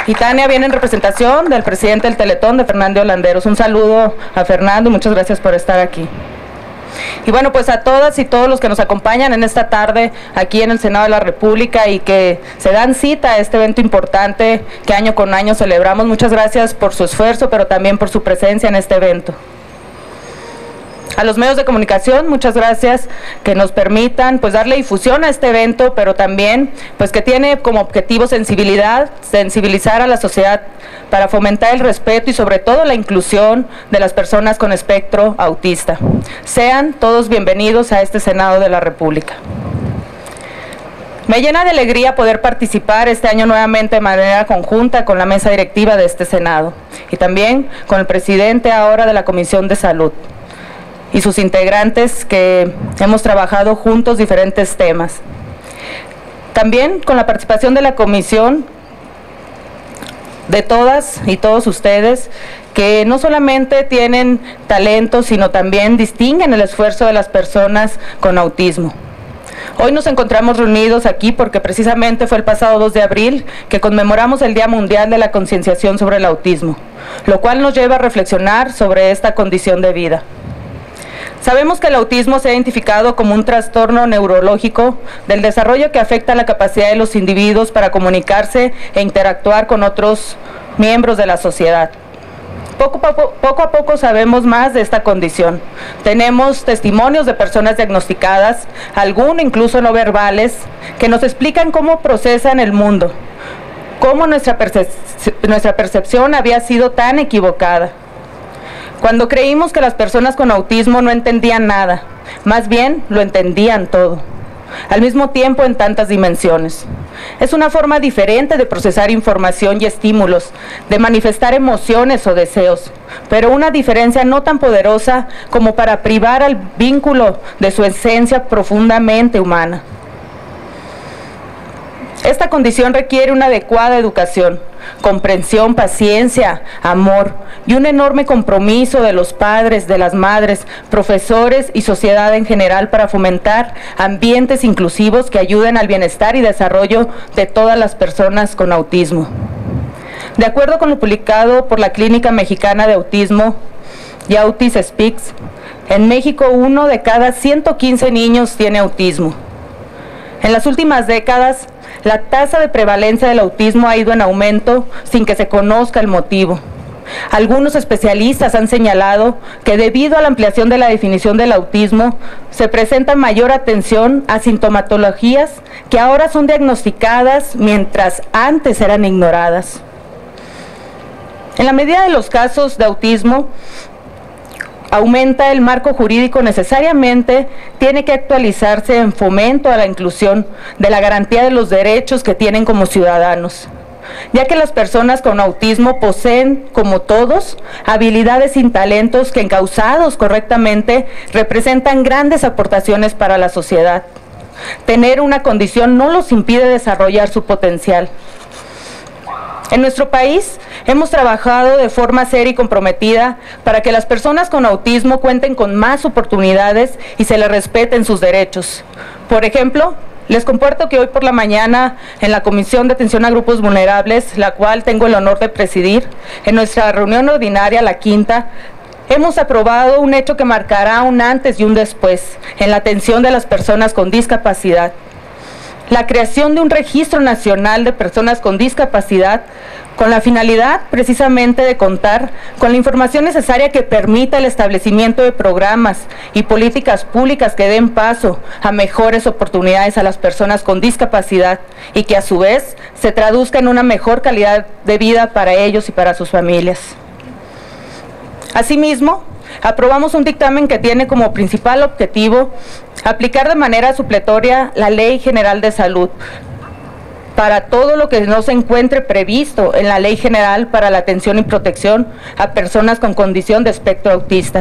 Y Tania viene en representación del presidente del Teletón, de Fernando Landeros. Un saludo a Fernando y muchas gracias por estar aquí. Y bueno, pues a todas y todos los que nos acompañan en esta tarde aquí en el Senado de la República y que se dan cita a este evento importante que año con año celebramos, muchas gracias por su esfuerzo, pero también por su presencia en este evento. A los medios de comunicación, muchas gracias que nos permitan pues darle difusión a este evento, pero también pues que tiene como objetivo sensibilizar a la sociedad para fomentar el respeto y sobre todo la inclusión de las personas con espectro autista. Sean todos bienvenidos a este Senado de la República. Me llena de alegría poder participar este año nuevamente de manera conjunta con la mesa directiva de este Senado y también con el presidente ahora de la Comisión de Salud y sus integrantes que hemos trabajado juntos diferentes temas. También con la participación de la comisión, de todas y todos ustedes, que no solamente tienen talento, sino también distinguen el esfuerzo de las personas con autismo. Hoy nos encontramos reunidos aquí porque precisamente fue el pasado 2 de abril que conmemoramos el Día Mundial de la Concienciación sobre el Autismo, lo cual nos lleva a reflexionar sobre esta condición de vida. Sabemos que el autismo se ha identificado como un trastorno neurológico del desarrollo que afecta la capacidad de los individuos para comunicarse e interactuar con otros miembros de la sociedad. Poco a poco sabemos más de esta condición. Tenemos testimonios de personas diagnosticadas, algunos incluso no verbales, que nos explican cómo procesan el mundo, cómo nuestra percepción había sido tan equivocada. Cuando creímos que las personas con autismo no entendían nada, más bien lo entendían todo, al mismo tiempo en tantas dimensiones. Es una forma diferente de procesar información y estímulos, de manifestar emociones o deseos, pero una diferencia no tan poderosa como para privar al vínculo de su esencia profundamente humana. Esta condición requiere una adecuada educación, comprensión, paciencia, amor y un enorme compromiso de los padres, de las madres, profesores y sociedad en general para fomentar ambientes inclusivos que ayuden al bienestar y desarrollo de todas las personas con autismo. De acuerdo con lo publicado por la Clínica Mexicana de Autismo y Autis Speaks, en México 1 de cada 115 niños tiene autismo. En las últimas décadas, la tasa de prevalencia del autismo ha ido en aumento sin que se conozca el motivo. Algunos especialistas han señalado que debido a la ampliación de la definición del autismo, se presenta mayor atención a sintomatologías que ahora son diagnosticadas mientras antes eran ignoradas. En la medida de los casos de autismo, aumenta el marco jurídico, necesariamente tiene que actualizarse en fomento a la inclusión de la garantía de los derechos que tienen como ciudadanos, ya que las personas con autismo poseen, como todos, habilidades y talentos que encauzados correctamente representan grandes aportaciones para la sociedad. Tener una condición no los impide desarrollar su potencial. En nuestro país hemos trabajado de forma seria y comprometida para que las personas con autismo cuenten con más oportunidades y se les respeten sus derechos. Por ejemplo, les comparto que hoy por la mañana en la Comisión de Atención a Grupos Vulnerables, la cual tengo el honor de presidir, en nuestra reunión ordinaria, la quinta, hemos aprobado un hecho que marcará un antes y un después en la atención de las personas con discapacidad. La creación de un registro nacional de personas con discapacidad con la finalidad precisamente de contar con la información necesaria que permita el establecimiento de programas y políticas públicas que den paso a mejores oportunidades a las personas con discapacidad y que a su vez se traduzca en una mejor calidad de vida para ellos y para sus familias. Asimismo, aprobamos un dictamen que tiene como principal objetivo aplicar de manera supletoria la Ley General de Salud para todo lo que no se encuentre previsto en la Ley General para la Atención y Protección a Personas con Condición de Espectro Autista.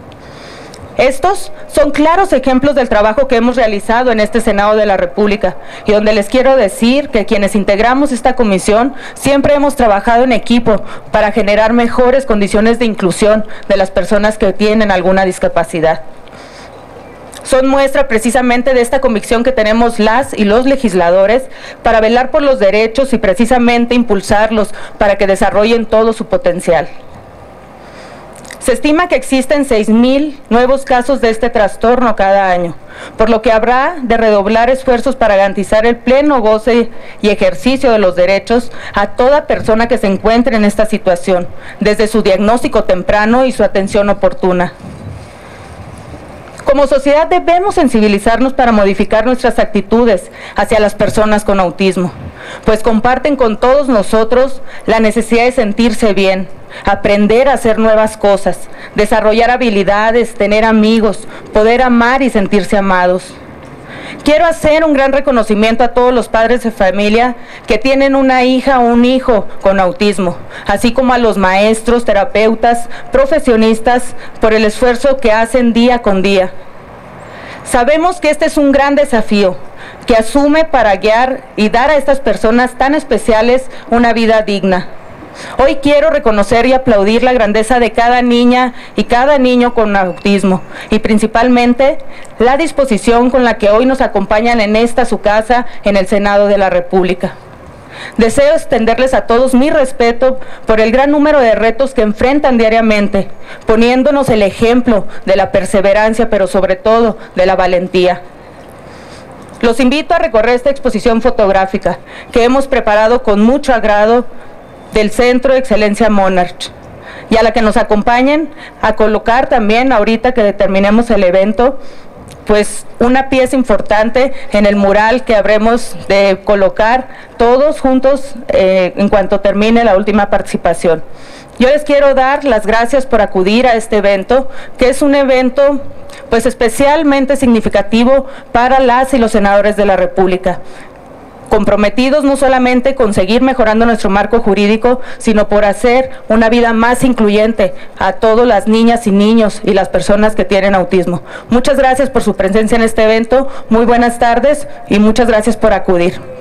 Estos son claros ejemplos del trabajo que hemos realizado en este Senado de la República y donde les quiero decir que quienes integramos esta comisión siempre hemos trabajado en equipo para generar mejores condiciones de inclusión de las personas que tienen alguna discapacidad. Son muestra precisamente de esta convicción que tenemos las y los legisladores para velar por los derechos y precisamente impulsarlos para que desarrollen todo su potencial. Se estima que existen 6,000 nuevos casos de este trastorno cada año, por lo que habrá de redoblar esfuerzos para garantizar el pleno goce y ejercicio de los derechos a toda persona que se encuentre en esta situación, desde su diagnóstico temprano y su atención oportuna. Como sociedad debemos sensibilizarnos para modificar nuestras actitudes hacia las personas con autismo, pues comparten con todos nosotros la necesidad de sentirse bien, aprender a hacer nuevas cosas, desarrollar habilidades, tener amigos, poder amar y sentirse amados. Quiero hacer un gran reconocimiento a todos los padres de familia que tienen una hija o un hijo con autismo, así como a los maestros, terapeutas, profesionistas, por el esfuerzo que hacen día con día. Sabemos que este es un gran desafío que asume para guiar y dar a estas personas tan especiales una vida digna. Hoy quiero reconocer y aplaudir la grandeza de cada niña y cada niño con autismo y principalmente la disposición con la que hoy nos acompañan en esta su casa en el Senado de la República. Deseo extenderles a todos mi respeto por el gran número de retos que enfrentan diariamente, poniéndonos el ejemplo de la perseverancia, pero sobre todo de la valentía. Los invito a recorrer esta exposición fotográfica que hemos preparado con mucho agrado del Centro de Excelencia Monarch, y a la que nos acompañen a colocar también, ahorita que terminemos el evento, pues una pieza importante en el mural que habremos de colocar todos juntos en cuanto termine la última participación. Yo les quiero dar las gracias por acudir a este evento, que es un evento pues especialmente significativo para las y los senadores de la República, comprometidos no solamente con seguir mejorando nuestro marco jurídico, sino por hacer una vida más incluyente a todas las niñas y niños y las personas que tienen autismo. Muchas gracias por su presencia en este evento, muy buenas tardes y muchas gracias por acudir.